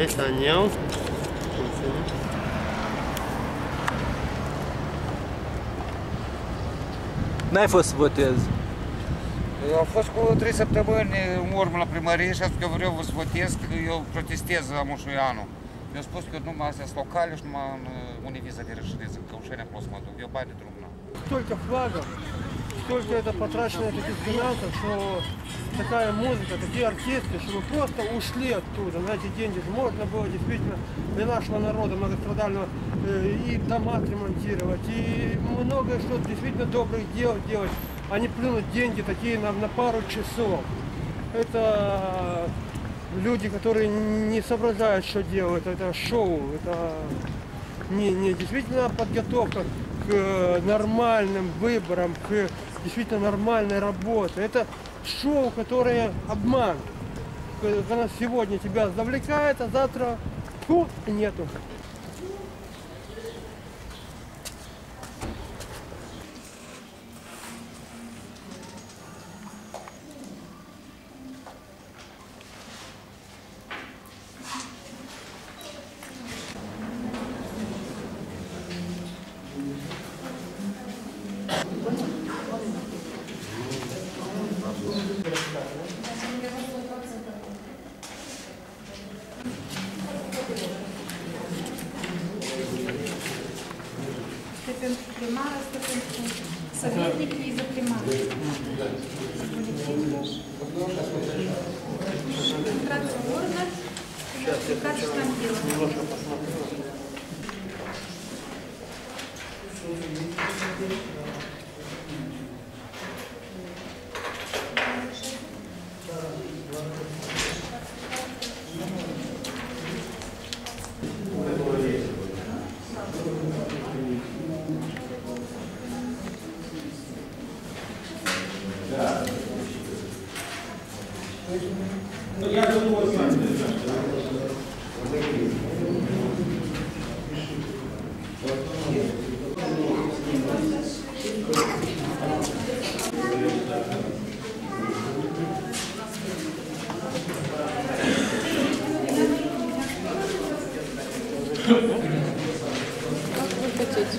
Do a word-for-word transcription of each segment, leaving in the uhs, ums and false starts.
Anel. N-ai fost să votezi? Eu am fost cu trei săptămâni în urmă la primărie și am zis că vreau să votez, că eu protestez la Mușuianu. Eu spus că numai astea sunt locale și numai în univiză de reședință, că Căușeni acolo să mă duc. Eu bani de drum n-am. Столько флагов, столько это потрачено таких финансов, что такая музыка, такие артисты, чтобы просто ушли оттуда. На эти деньги можно было действительно для нашего народа многострадального э, и дома ремонтировать, и многое что действительно добрых дел делать, а не плюнуть деньги такие на, на пару часов. Это люди, которые не соображают, что делают, это шоу, это не, не действительно подготовка к нормальным выборам, к действительно нормальной работе. Это шоу, которое обман. Когда сегодня тебя завлекает, а завтра фу, нету. Este pentru primar, este pentru советники и за примар. Регистрация органов и нотификация штампирования. Я думаю, Как вы хотите?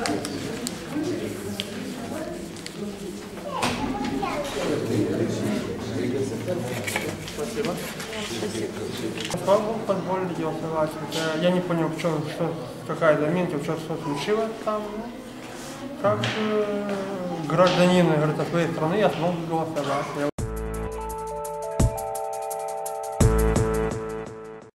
Спасибо. Спасибо. Позволили голосовать. Хотя я не понял, в чем, что, какая заминка, в чем что случилось там. Как э, гражданин, говорит, своей страны я смог голосовать.